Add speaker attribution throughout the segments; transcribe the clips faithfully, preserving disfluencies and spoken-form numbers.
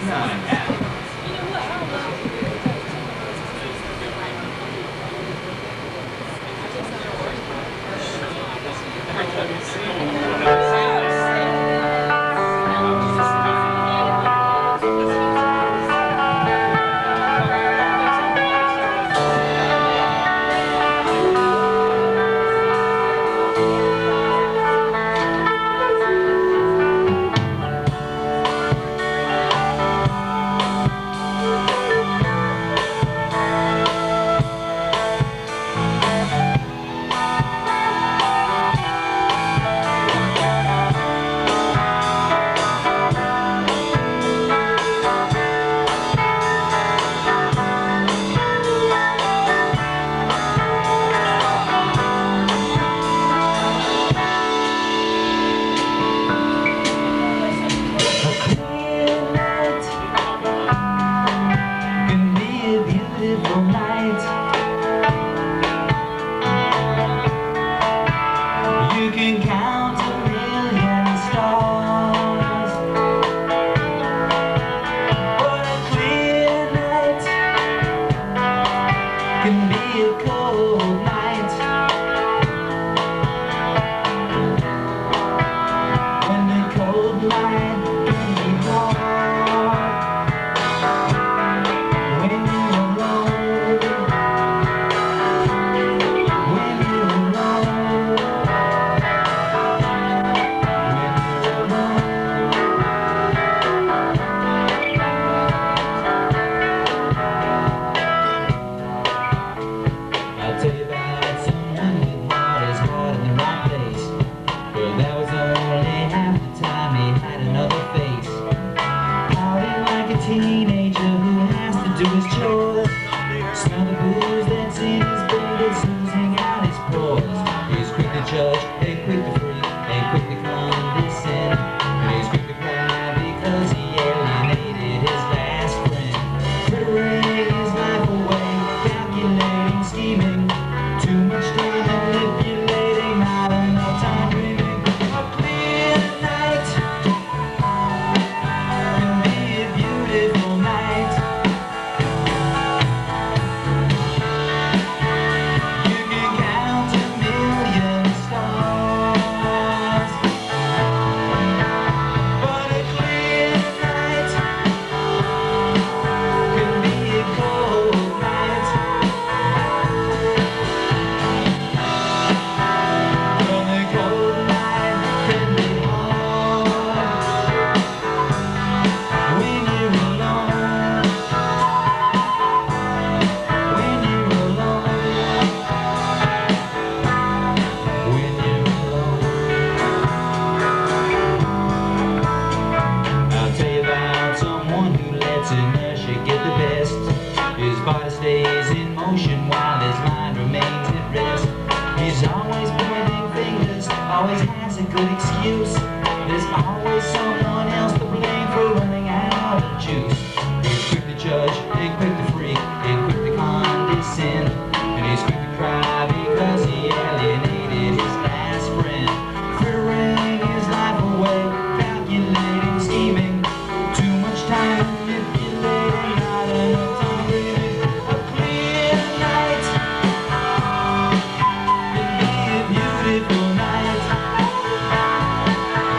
Speaker 1: Beautiful night.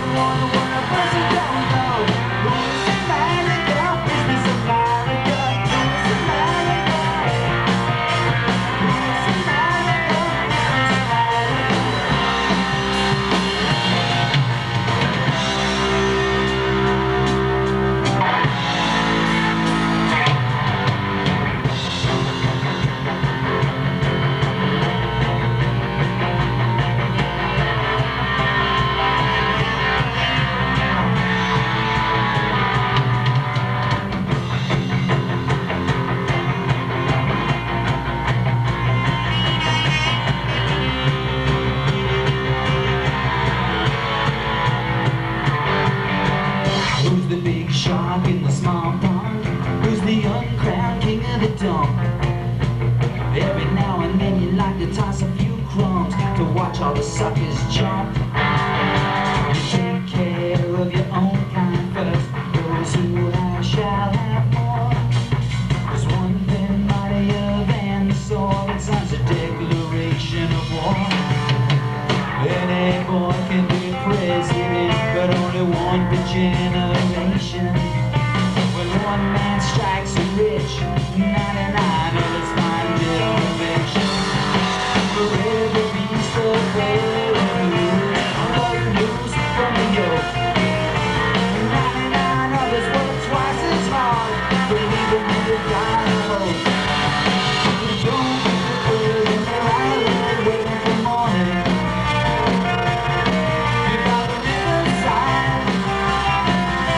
Speaker 1: All the suckers jump. You take care of your own kind first. Those who have shall have more. There's one thing mightier than the sword. It signs a declaration of war. Any boy can be president, but only one per generation. When one man strikes a rich, ninety-nine others find deprivation. For every beast of prey, blood loose from the yoke. ninety-nine others work twice as hard, believing in the God of hope. Don't be afraid in their island, waiting for morning. You got the riverside,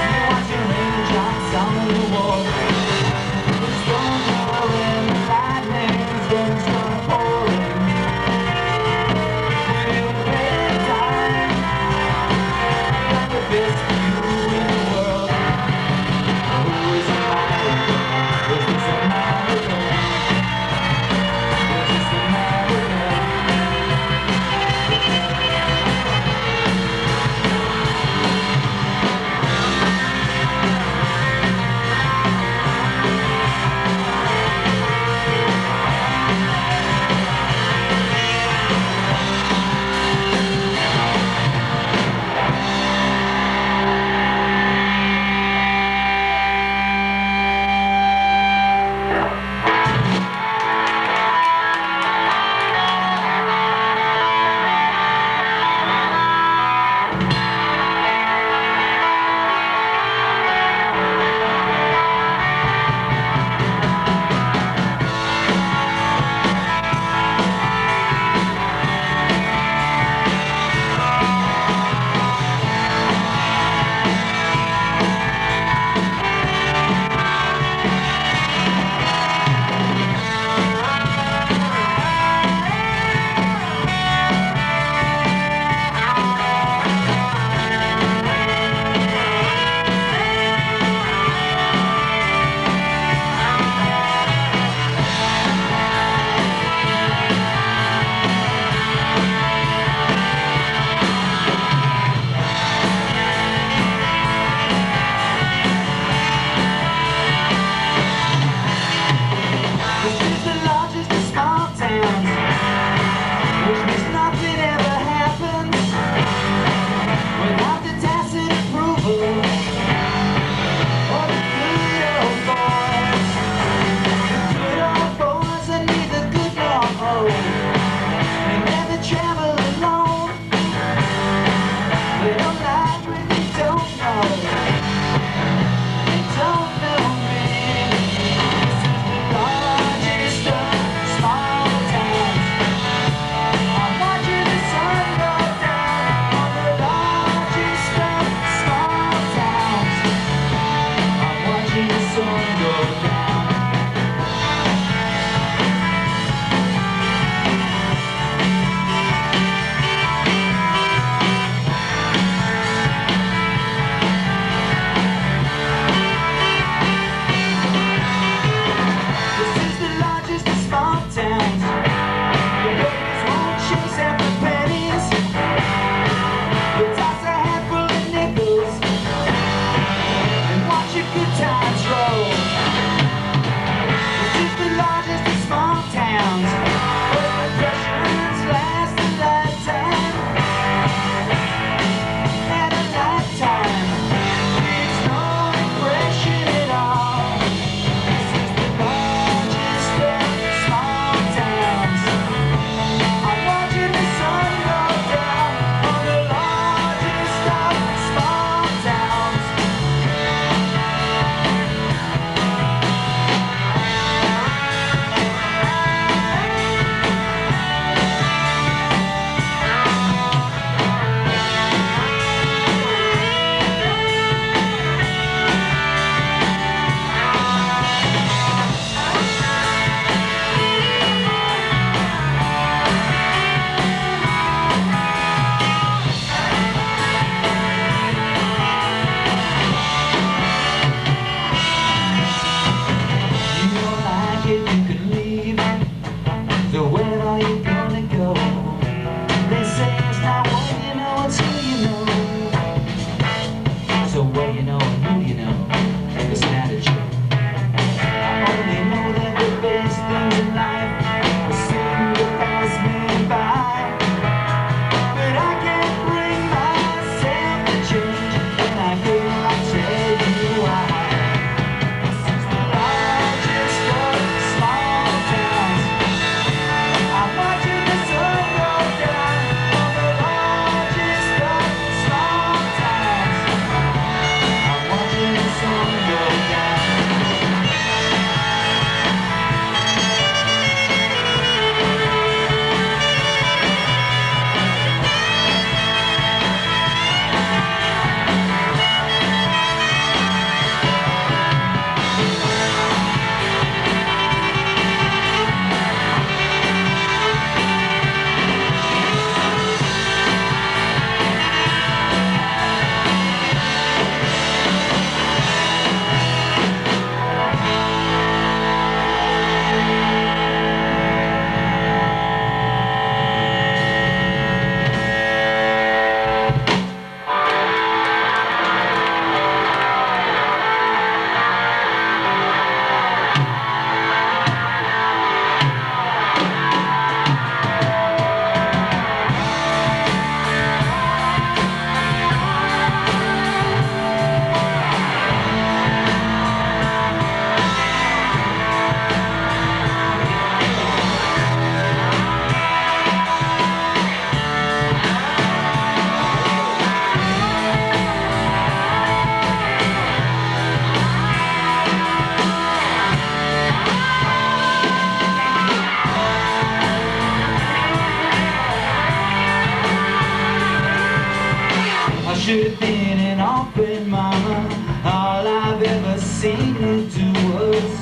Speaker 1: in an open, mama. All I've ever seen you do was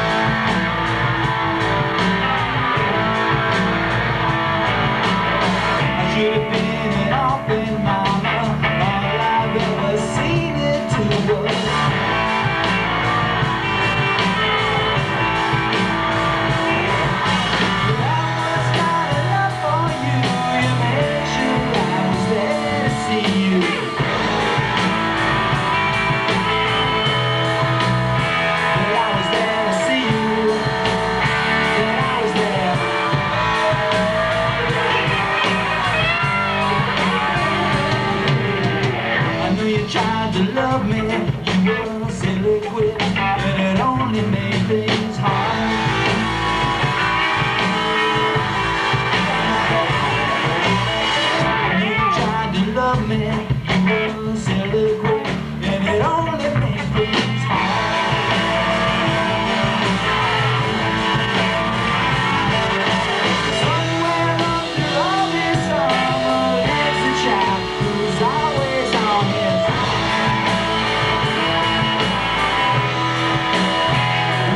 Speaker 1: I should have been an open, mama. All I've ever seen you do was that was not enough for you. You made sure I was there to see you. Tried to love me, you were silly quick, but it only made things hard. You tried to love me, you were silly quick, and it only made things hard. Somewhere under all this armor lives a child who's always on his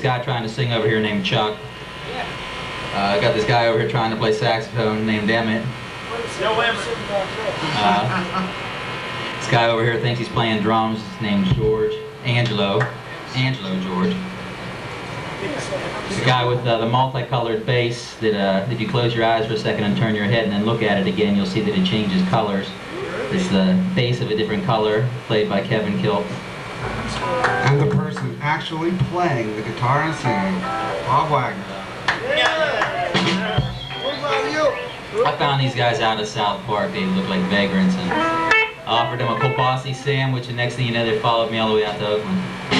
Speaker 2: guy trying to sing over here named Chuck. Uh, I got this guy over here trying to play saxophone named Emmett.
Speaker 3: No Emmett.
Speaker 2: Uh, this guy over here thinks he's playing drums. His name's George. Angelo. Angelo George. This guy with uh, the multicolored bass that uh, if you close your eyes for a second and turn your head and then look at it again, you'll see that it changes colors. It's the bass of a different color, played by Kevin Kilp.
Speaker 4: And the person actually playing the guitar and singing, Bob Wagner.
Speaker 2: I found these guys out of South Park. They looked like vagrants, and I offered them a kielbasa sandwich, and next thing you know, they followed me all the way out to Oakland.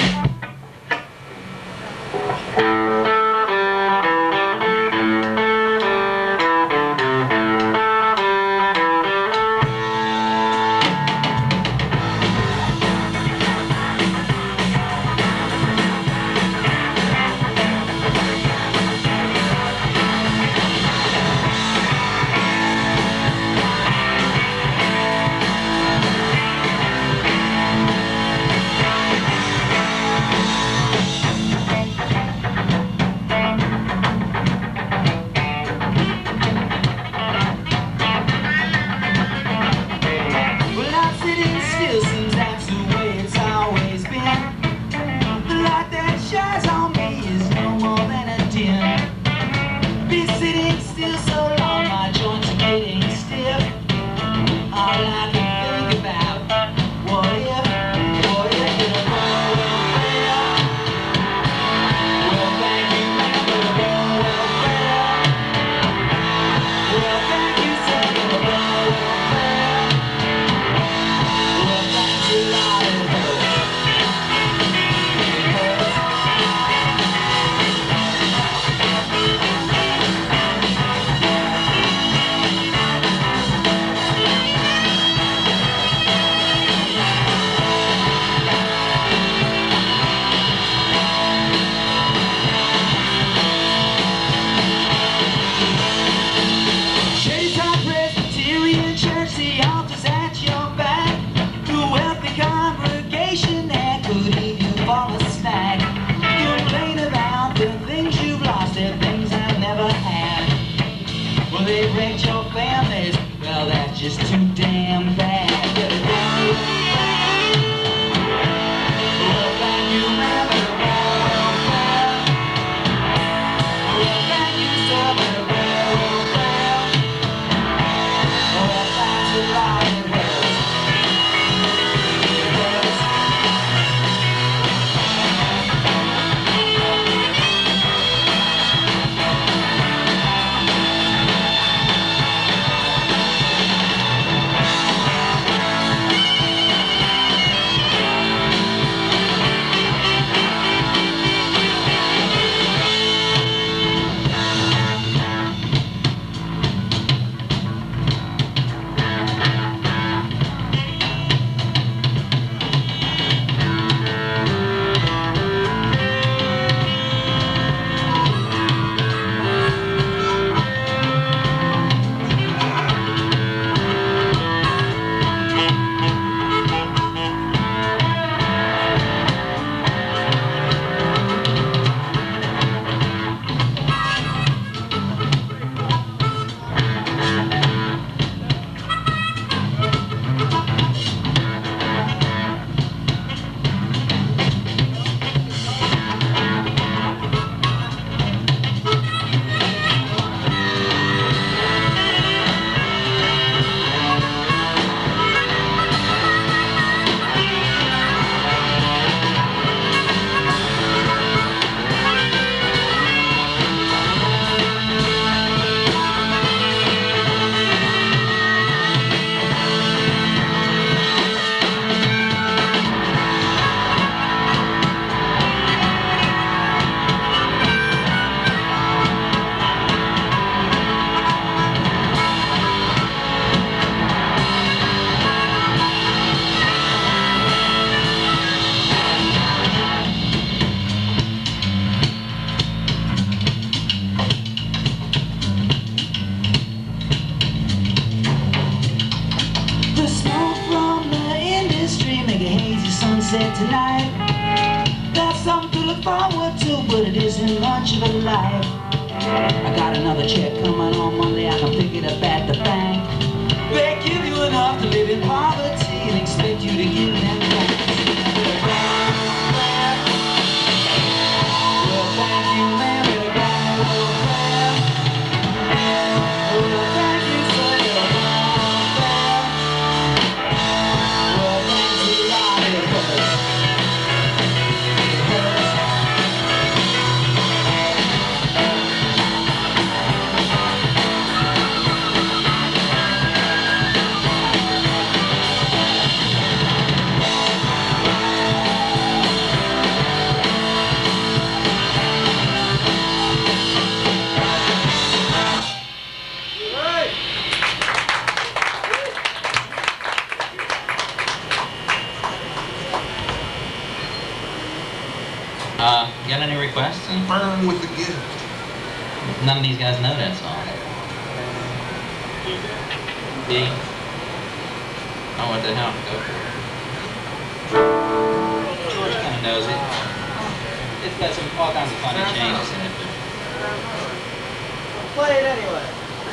Speaker 2: Just too damn bad. Well, thank you, man, for the welfare. Well, thank you, sir, for the welfare. Well, thanks a lot, it was. It was.
Speaker 1: but it isn't much of a life. I got another check coming on Monday, I can pick it up at the bank. They give you enough to live in poverty and expect you to give them back. Well, thank you, man, with a grand old prayer. Well, thank you, sir, you're wrong there. Well, thanks a lot, it hurts. It hurts.
Speaker 2: Uh, got any requests?
Speaker 4: Burn with the gift.
Speaker 2: None of these guys know that song. D? Oh, what the hell? Go for it. George kind of knows it. It's got some all kinds of funny changes in it.
Speaker 3: Play it anyway.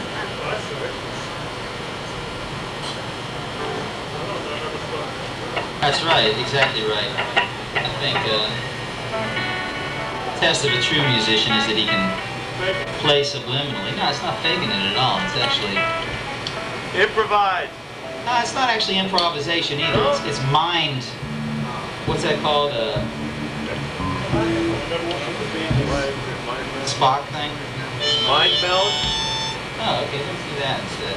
Speaker 2: That's right, exactly right. I think uh, the test of a true musician is that he can play subliminally. No, it's not faking it at all. It's actually...
Speaker 3: Improvise.
Speaker 2: No, it's not actually improvisation either. It's, it's mind... What's that called? Uh, Spock thing?
Speaker 3: Mind meld.
Speaker 2: Oh, okay, let's do that instead.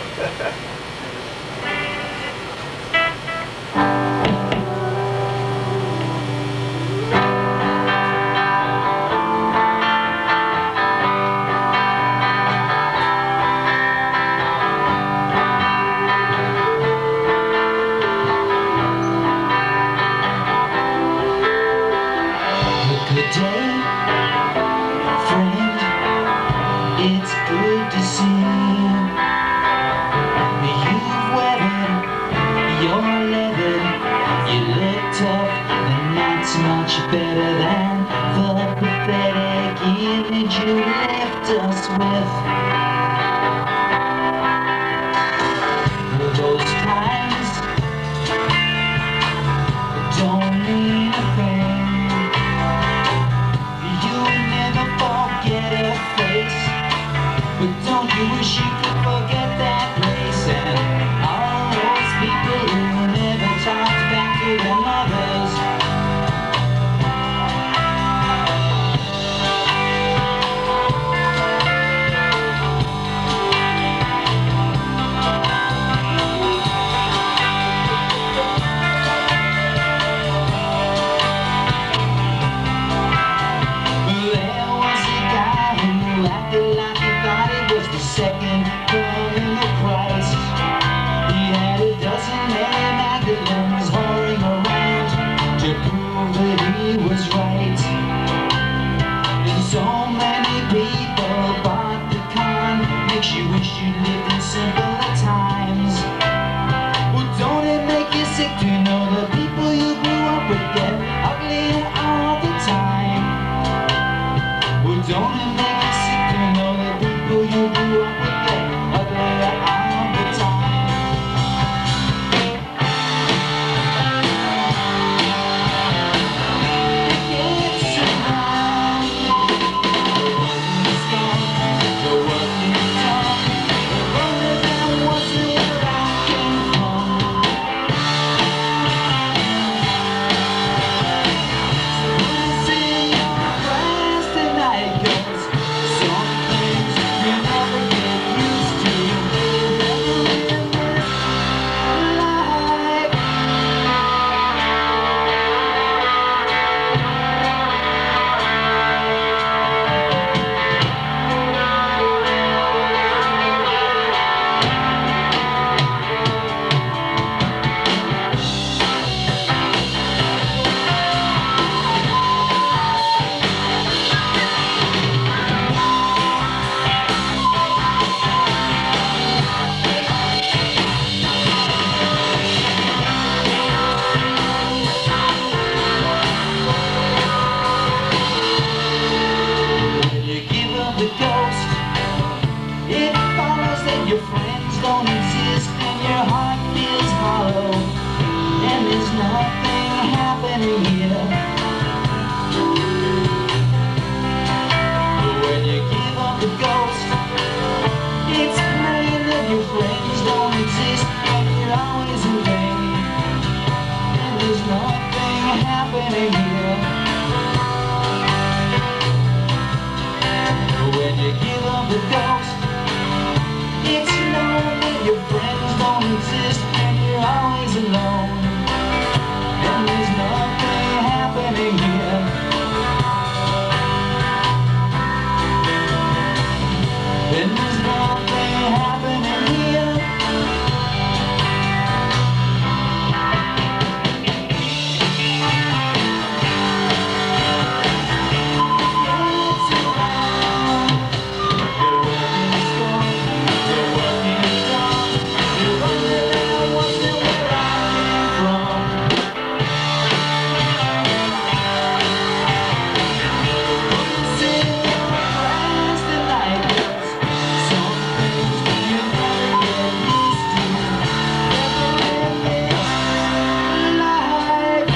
Speaker 1: Good day, friend. It's good to see you. You've weathered your leather. You look tough, and that's much better than the pathetic image you left us with. Those times don't mean a thing. Forget a face, but don't you wish you could forget that place and all those people who never talked back to their mothers? Second coming of Christ. He had a dozen Mary Magdalenes whoring around to prove that he was right. And so many people bought the con, makes you wish you lived in simpler times. Well, don't it make you sick to know the people you grew up with get uglier all the time? Well, don't it make you sick to know the people you grew up with get uglier all the time? It gets around. The working's gone, the working's done. The runner that wasn't where I came from. So when I see your glass tonight, 'cause nothing happening here. But when you give up the ghost, it's plain that your friends don't exist and you're always in vain. And there's nothing happening here. But when you give up the ghost, it's known that your friends don't exist and you're always alone. And there's nothing happening here. And there's nothing happening here. It's around. The work is gone. The work is done. You're running out, wondering where I came from. Sit in your past and like this. Some things you never get used to. Never in this life.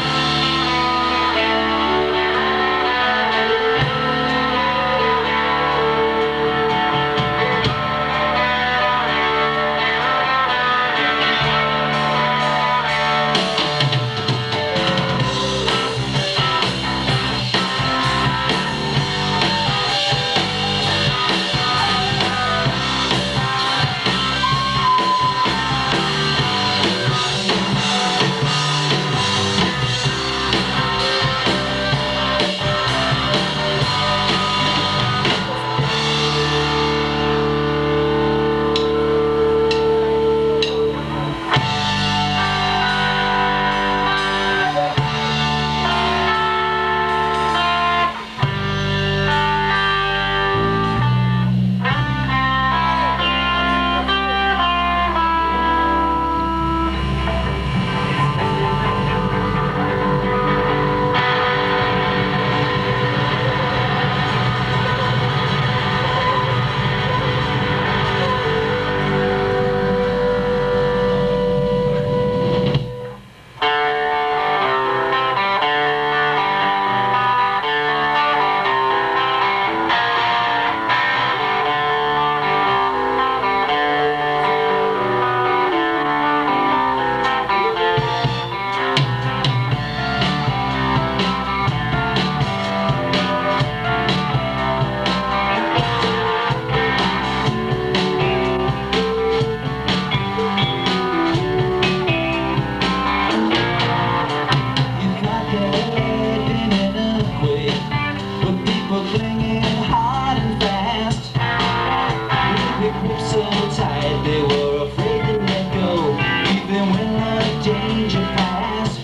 Speaker 1: You've got that head in an earthquake, with people clinging hard and fast. With their grip so tight, they were afraid to let go, even when the danger passed.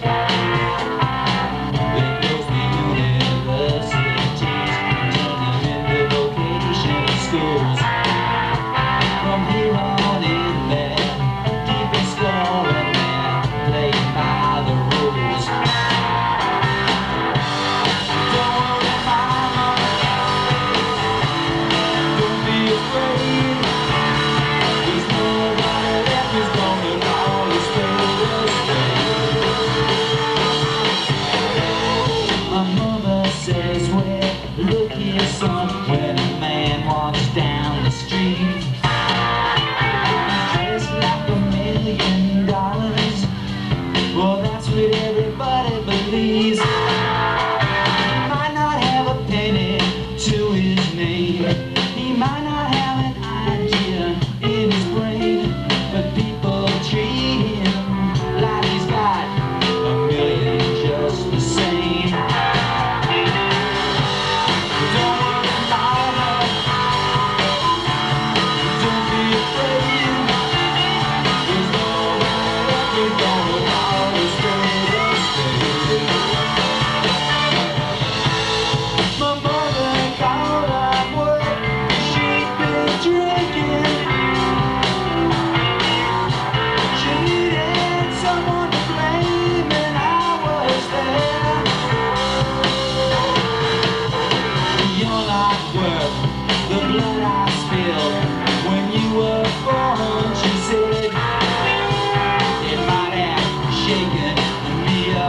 Speaker 1: They closed the universities, turned them into vocational schools. From here on in there, keeping score and they're playing by the rules. Don't worry, mama, don't be afraid. There's nobody left who's gonna call a spade a spade. My mother says, well, look here, son, when a man walks down the street, dressed like a million dollars. Well, that's what everybody believes. He might not have a penny to his name. He might not have an idea in his brain, but people treat him like he's got a million just the same. Don't worry, mama, don't be afraid. There's nobody left who's gonna call a spade a spade. My mother called up work, she'd been drinking. She needed someone to blame, and I was there. You're not worth the blood I spilled when you were born, she said. It might have shaken me a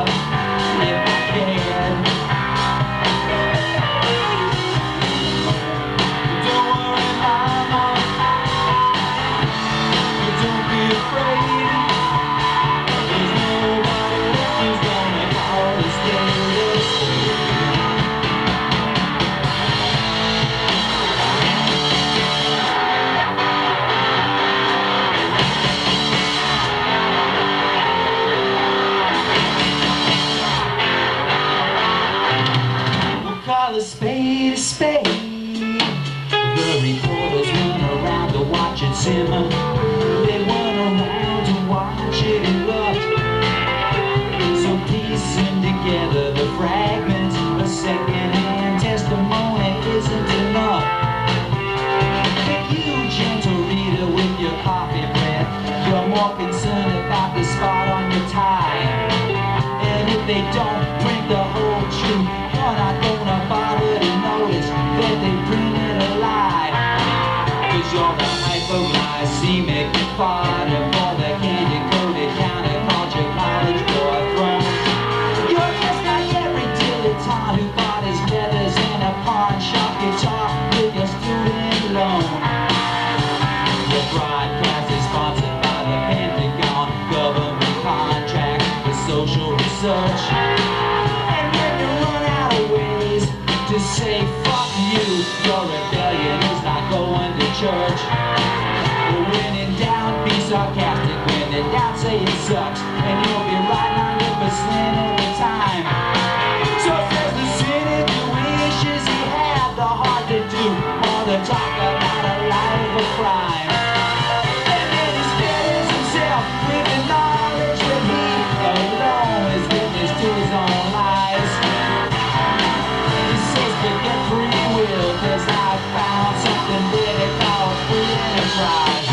Speaker 1: simmer. They weren't around to watch it erupt. So piecing together the fragments, a second-hand testimony isn't enough. But you, gentle reader, with your coffee breath, you're more concerned about the spot on your tie. And if they don't print the whole truth, you're not gonna bother to notice that they printed a lie. Cause you're the hypoglycemic fodder for the candy-coated counterculture college boy throne. You're just like every dilettante who bought his feathers in a pawn shop guitar with your student loan. Your broadcast is sponsored by the Pentagon, government contract with social research. And when you run out of ways to say fuck you, your rebellion is not going to church. When in doubt, be sarcastic. When in doubt, say it sucks. And you'll be right one hundred percent of the time. So says the cynic who wishes he had the heart to do more than talk about a life of crime. And then he scares himself with the knowledge that he alone is witness to his own lies. He says forget free will, cause I found something better called free enterprise.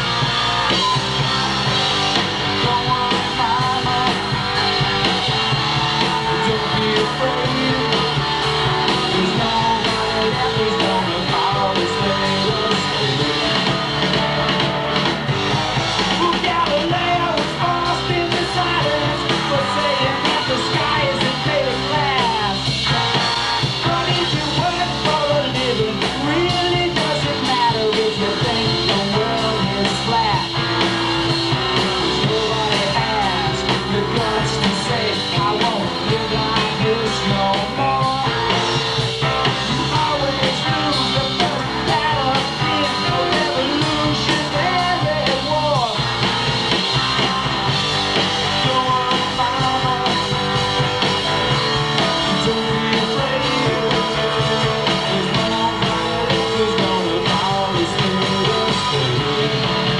Speaker 1: Go on, mama, don't be afraid. There's nobody left who's gonna follow this latest state. Well, Galileo was lost in the silence for saying that the sky isn't made of glass. But if you work for a living, really doesn't matter if you think the world is flat. 'Cause nobody has the guts to say, I won't live like this no more. You always lose the first battle in a revolutionary war. Go on, mama, don't be afraid. There's nobody who's gonna follow this little state.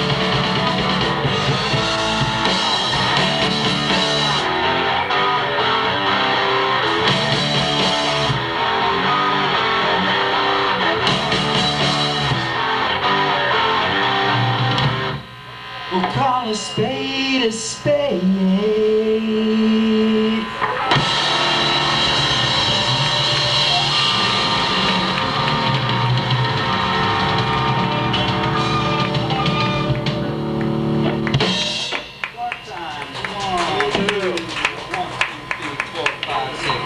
Speaker 1: We'll call a spade a spade. Start time. One, two, one, two, three, four, five, six.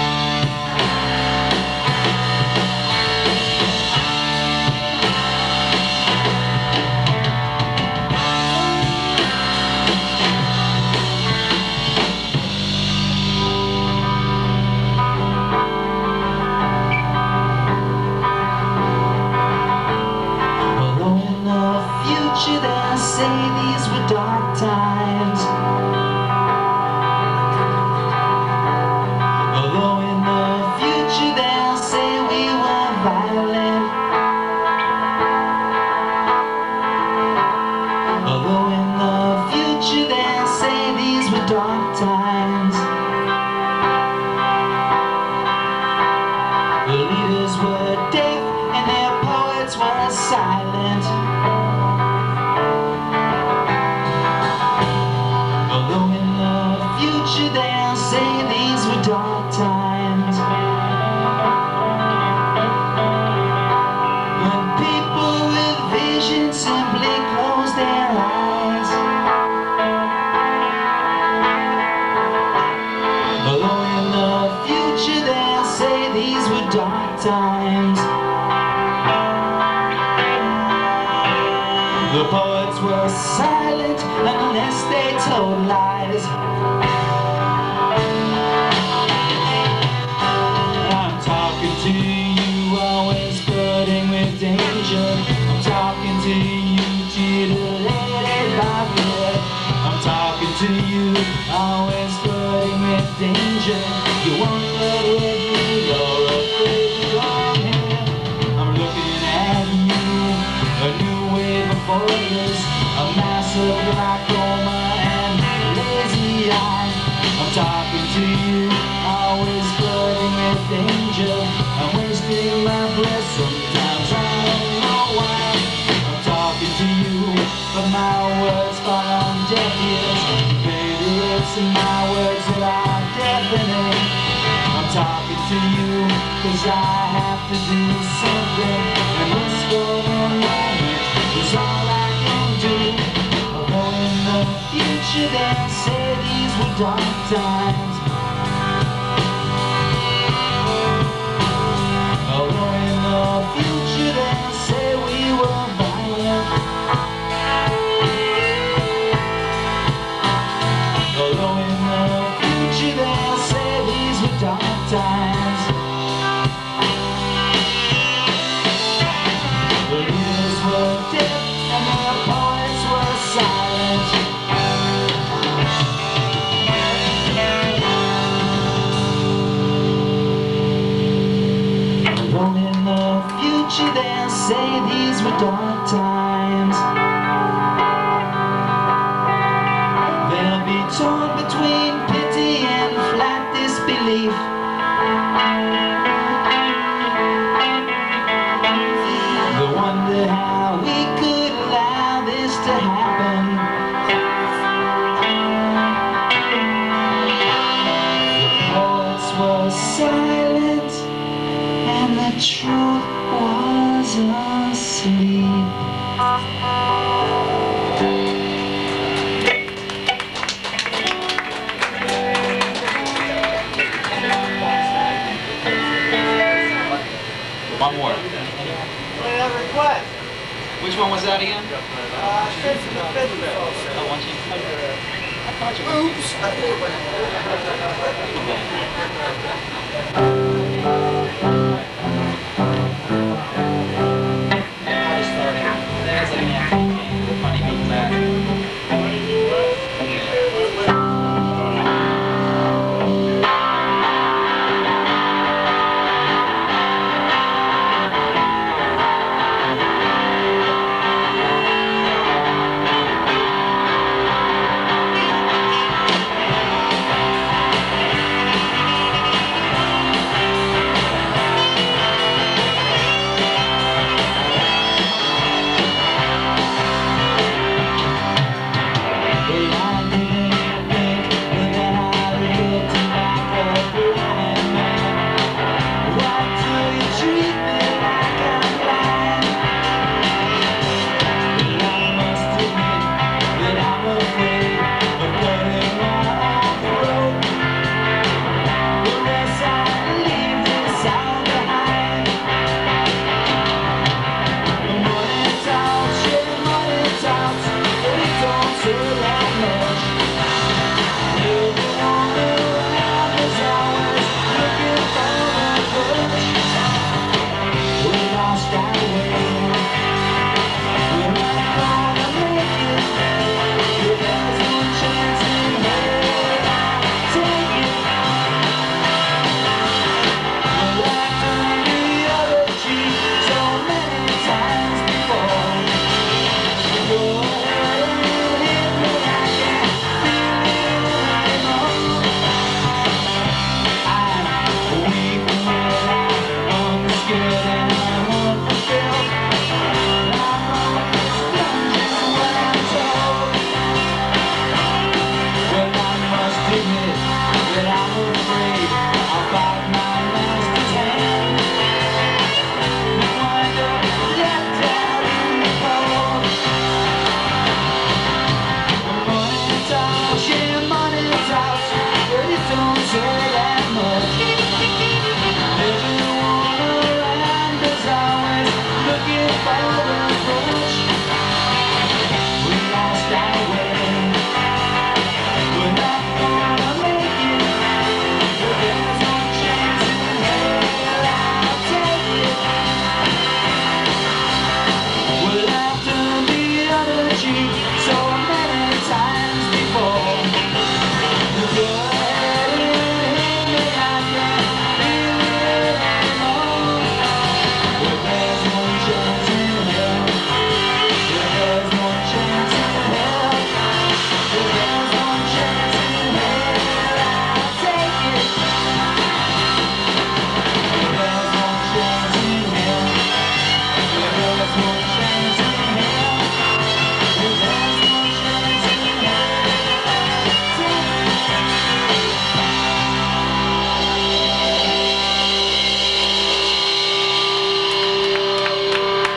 Speaker 1: Although in the future they'll say these were dark times. Although in the future they'll say we were violent. Although in the future they'll say these were dark times. The leaders were deaf and their poets were silent. Although in the future they'll say these were dark times. When people with vision simply close their eyes. Although in the future they'll say these were dark times. The poets were silent unless they told lies. I'm talking to you, always flirting with danger. I'm talking to you, titillated by fear. I'm talking to you, always flirting with danger. You won't flirt with me, you're afraid to come here. I'm looking at you, a new wave of voices loss of glaucoma and lazy eye. I'm talking to you, always flirting with danger. I'm wasting my breath sometimes, I don't know why. I'm talking to you, but my words fall on deaf ears. Baby, it's my words that are deafening. I'm talking to you, cause I have to do something, and this for the moment is all I can do. Although in the future they'll say these were dark times. Although in the future they'll say we were violent. Although in the future they'll say these were dark times. The leaders were deaf and the poets were silent. Although in the future they'll say these were dark times. They'll be torn between pity and flat disbelief. They wonder how we could allow this to happen. The poets were silent and the truth was asleep.
Speaker 2: One more.
Speaker 3: Request.
Speaker 2: Which one was that again?
Speaker 3: Uh, straight from the Pittsburgh.
Speaker 2: I want you. I thought you were.
Speaker 3: Oops. I think it
Speaker 2: I just started. There's a funny beat back.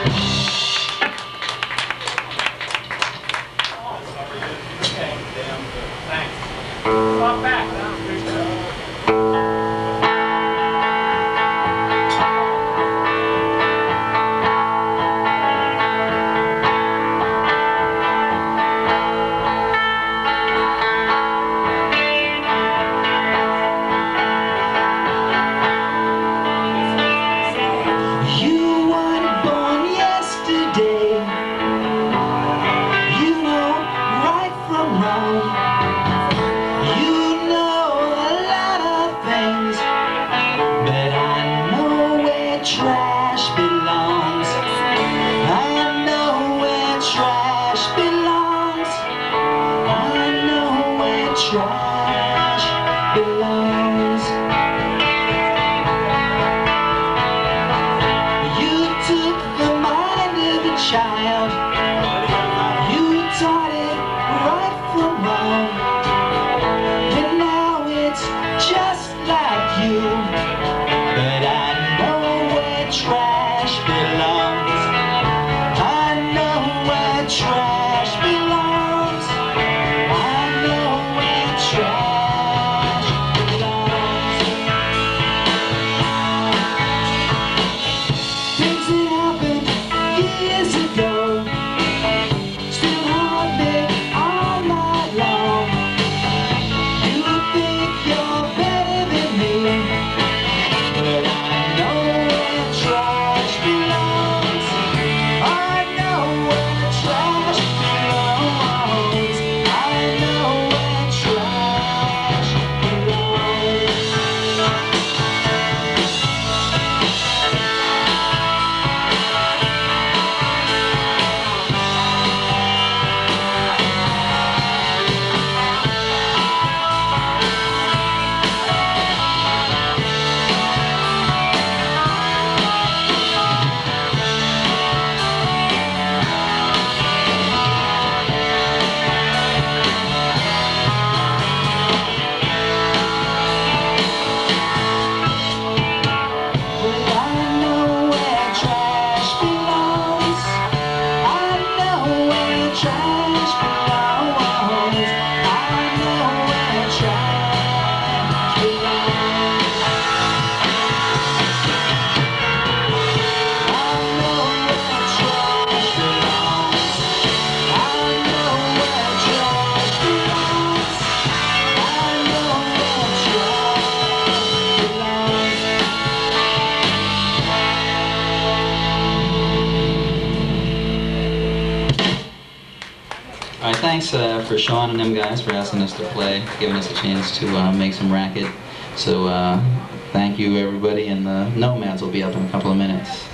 Speaker 2: Thanks uh, for Sean and them guys for asking us to play, giving us a chance to uh, make some racket. So uh, thank you everybody, and the Nomads will be up in a couple of minutes.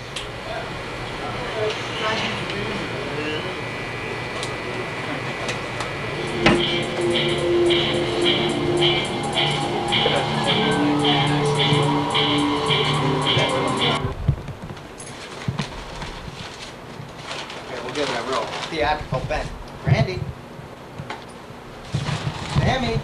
Speaker 3: Okay, we'll give it a real theatrical bent. Randy. Sammy.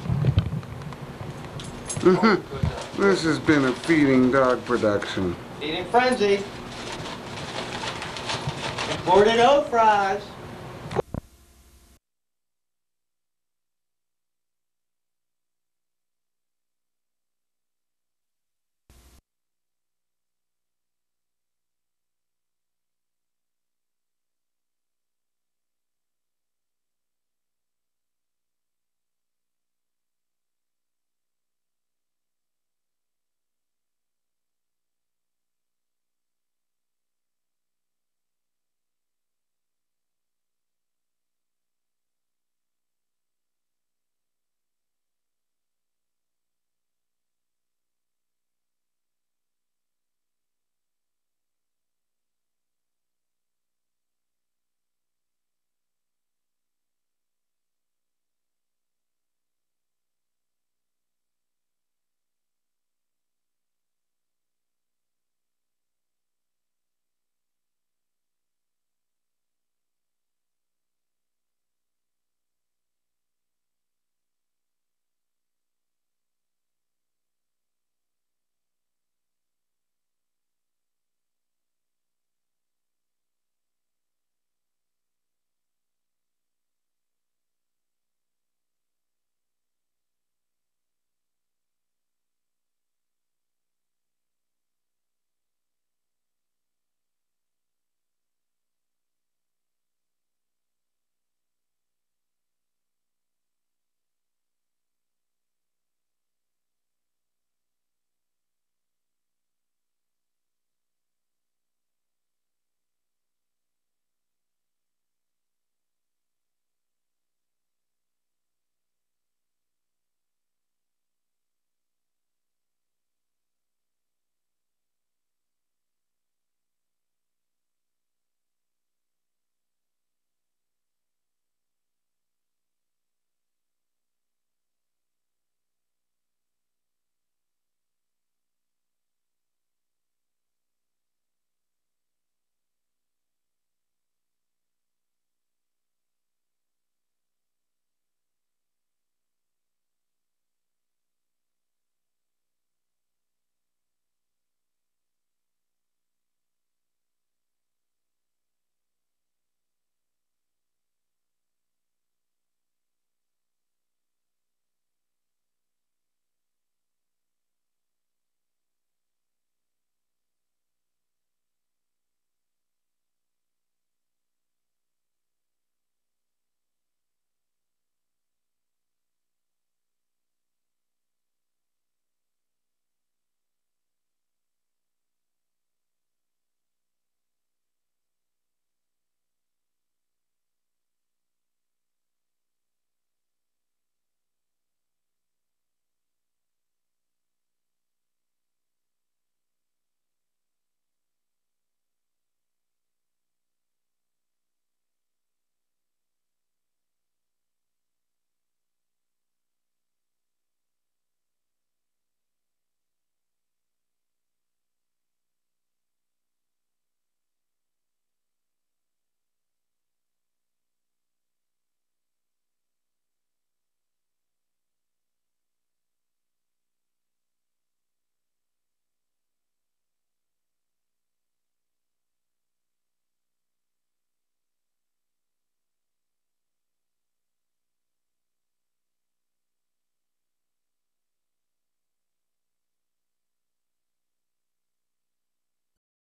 Speaker 4: Mm-hmm. This has been a Feeding Dog production.
Speaker 3: Feeding Frenzy. Imported O fries.